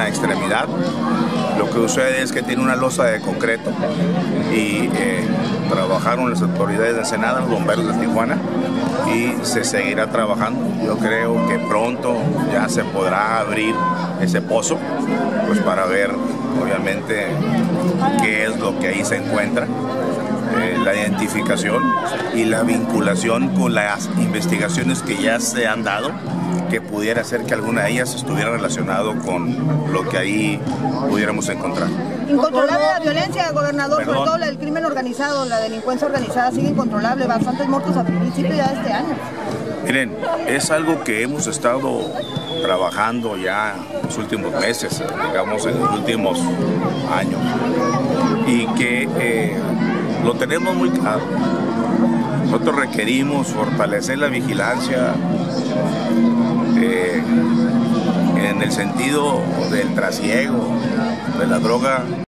una extremidad. Lo que sucede es que tiene una losa de concreto y trabajaron las autoridades de Ensenada, los bomberos de Tijuana, y se seguirá trabajando. Yo creo que pronto ya se podrá abrir ese pozo, pues para ver obviamente qué es lo que ahí se encuentra, la identificación y la vinculación con las investigaciones que ya se han dado, que pudiera ser que alguna de ellas estuviera relacionado con lo que ahí pudiéramos encontrar. Incontrolable la violencia, gobernador. ¿Perdón? Sobre todo el crimen organizado, la delincuencia organizada sigue incontrolable, bastantes muertos a principio ya de este año. Miren, es algo que hemos estado trabajando ya en los últimos meses, digamos en los últimos años, y que lo tenemos muy claro. Nosotros requerimos fortalecer la vigilancia en el sentido del trasiego de la droga